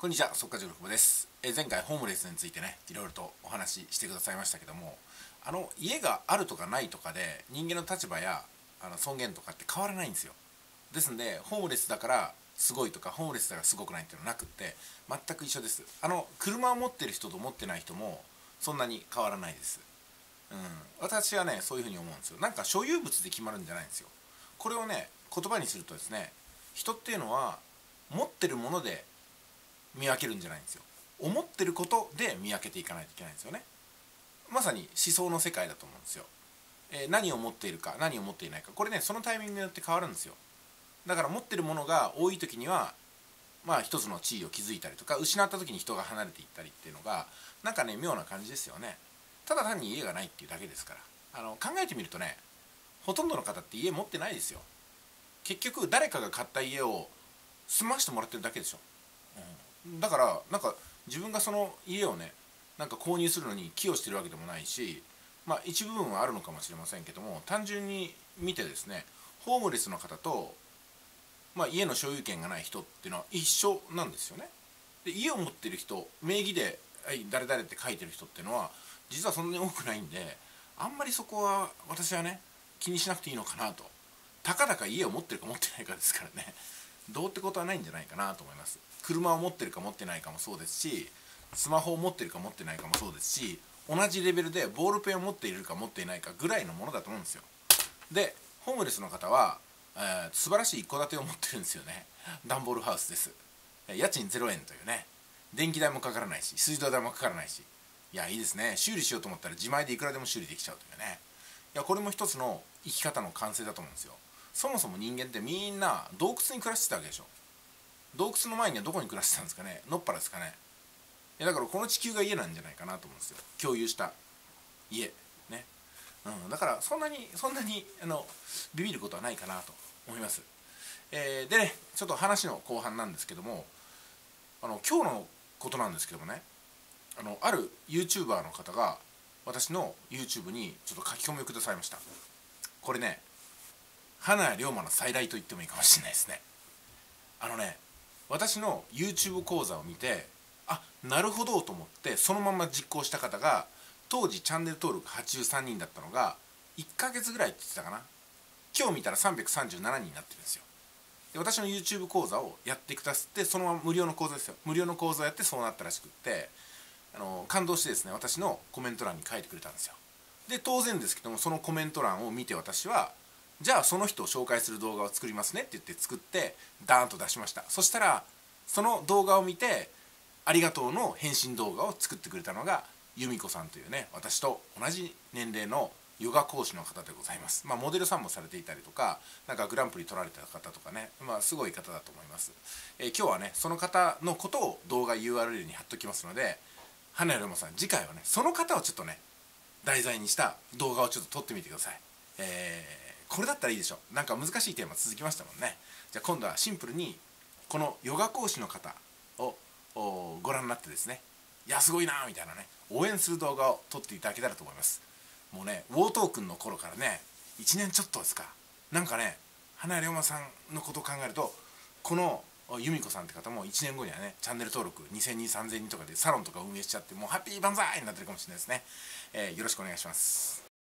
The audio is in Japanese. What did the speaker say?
こんにちは、速稼塾の久保です。前回ホームレスについてね、いろいろとお話ししてくださいましたけども、家があるとかないとかで人間の立場や尊厳とかって変わらないんですよ。ですんで、ホームレスだからすごいとか、ホームレスだからすごくないっていうのはなくって、全く一緒です。車を持ってる人と持ってない人もそんなに変わらないです。私はね、そういうふうに思うんですよ。なんか所有物で決まるんじゃないんですよ。これをね、言葉にするとですね、人っていうのは持ってるもので見分けるんじゃないんですよ。思ってることで見分けていかないといけないんですよね。まさに思想の世界だと思うんですよ。何を持っているか何を持っていないか、これね、そのタイミングによって変わるんですよ。だから持ってるものが多い時には一つの地位を築いたりとか、失った時に人が離れていったりっていうのがなんかね、妙な感じですよね。ただ単に家がないっていうだけですから、考えてみるとね、ほとんどの方って家持ってないですよ。結局誰かが買った家を住ましてもらってるだけでしょ。だからなんか自分がその家をね、なんか購入するのに寄与してるわけでもないし、一部分はあるのかもしれませんけども、単純に見てですね、ホームレスの方と、家の所有権がない人っていうのは一緒なんですよね。で、家を持ってる人、名義で、はい、誰々って書いてる人っていうのは実はそんなに多くないんで、あんまりそこは私はね、気にしなくていいのかなと。たかだか家を持ってるか持ってないかですからね、どうってことはないんじゃないかなと思います。車を持ってるか持ってないかもそうですし、スマホを持ってるか持ってないかもそうですし、同じレベルでボールペンを持っているか持っていないかぐらいのものだと思うんですよ。で、ホームレスの方は、素晴らしい一戸建てを持ってるんですよね。段ボールハウスです。家賃0円というね、電気代もかからないし水道代もかからないし、いや、いいですね。修理しようと思ったら自前でいくらでも修理できちゃうというね。いや、これも一つの生き方の完成だと思うんですよ。そもそも人間ってみんな洞窟に暮らしてたわけでしょ。洞窟の前にはどこに暮らしてたんですかね。野っ原ですかね。いや、だからこの地球が家なんじゃないかなと思うんですよ。共有した家ね。だからそんなにビビることはないかなと思います。でね、ちょっと話の後半なんですけども、今日のことなんですけどもね、ある YouTuber の方が私の YouTube にちょっと書き込みをくださいました。これね、花屋龍馬の再来と言ってもいいかもしれないですね。私の YouTube 講座を見て、なるほどと思ってそのまま実行した方が、当時チャンネル登録83人だったのが1ヶ月ぐらいって言ってたかな。今日見たら337人になってるんですよ。で、私の YouTube 講座をやってくださって、そのまま無料の講座ですよ。無料の講座をやってそうなったらしくって、感動してですね、私のコメント欄に書いてくれたんですよ。で、当然ですけども、そのコメント欄を見て私は、じゃあその人を紹介する動画を作りますねって言って作ってダーンと出しました。そしたらその動画を見てありがとうの返信動画を作ってくれたのが由美子さんというね、私と同じ年齢のヨガ講師の方でございます。モデルさんもされていたりとか、なんかグランプリ取られた方とかね、すごい方だと思います。今日はね、その方のことを動画 URL に貼っときますので、花屋龍馬さん、次回はね、その方をちょっとね題材にした動画をちょっと撮ってみてください。これだったらいいでしょ。なんか難しいテーマ続きましたもんね。じゃあ今度はシンプルにこのヨガ講師の方をご覧になってですね、いやすごいなみたいなね、応援する動画を撮っていただけたらと思います。もうね、ウォートークンの頃からね、1年ちょっとですか。なんかね、花屋龍馬さんのことを考えると、この由美子さんって方も1年後にはね、チャンネル登録2000人3000人とかでサロンとか運営しちゃって、もうハッピーバンザーイになってるかもしれないですね。よろしくお願いします。